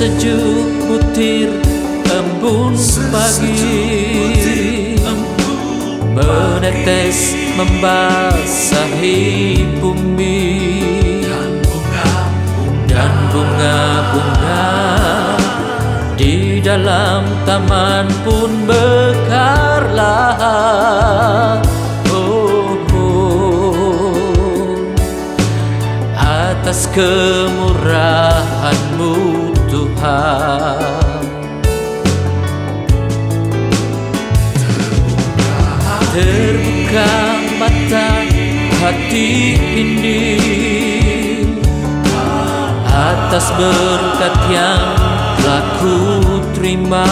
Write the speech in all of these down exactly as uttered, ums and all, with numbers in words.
sejuk butir embun pagi menetes membasahi bumi, dan bunga-bunga di dalam taman pun mekarlah. Oh, oh, atas kemurahan-Mu Tuhan. Terbuka mata hati ini atas berkat yang telah ku terima.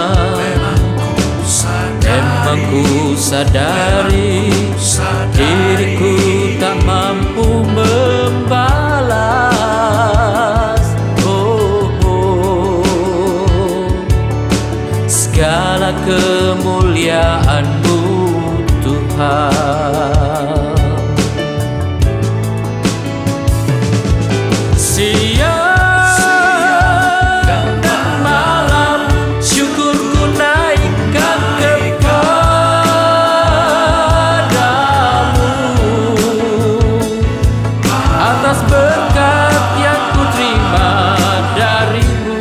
Memang ku sadari diriku tak mampu membalas oh, oh, segala kemuliaan-Mu Tuhan. Siang dan malam syukurku naikkan kepadamu atas berkat yang ku terima dari-Mu.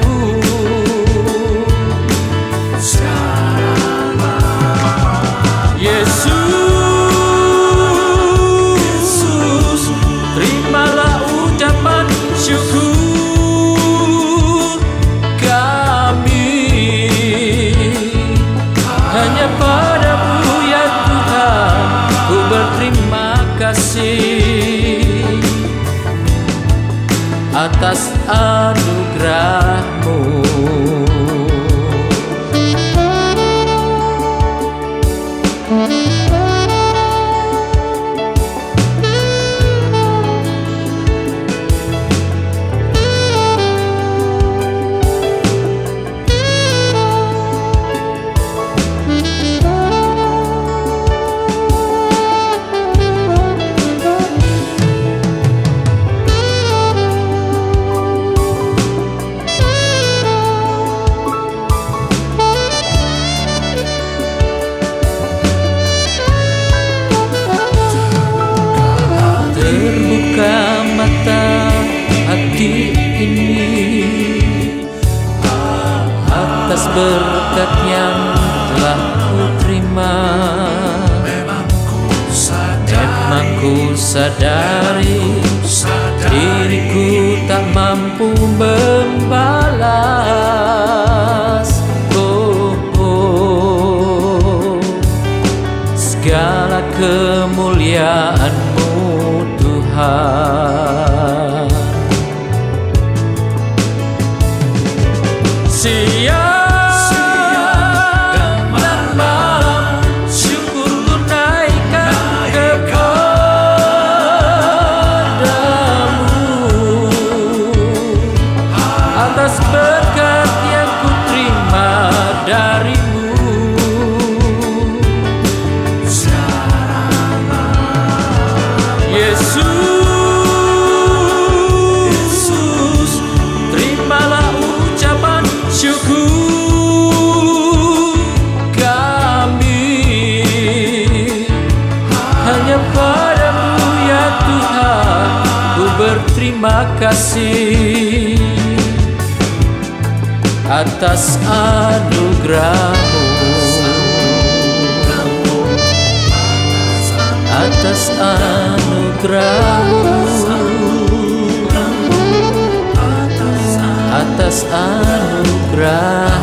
Yesus, terimalah ucapan syukur kami. Hanya padamu ya Tuhan ku berterima kasih atas anugerah-Mu. Terbuka mata hati ini atas berkat yang telah ku terima. Memang ku sadari diriku tak mampu membalas oh, oh, segala kemuliaan-Mu Tuhan. Siang dan malam syukurku naikkan kepadamu atas berkat yang ku terima dari-Mu. Yesus, terimalah ucapan syukur kami. Hanya padamu ya Tuhan ku berterima kasih atas anugerah-Mu, atas anugerah-Mu, atas anugerah.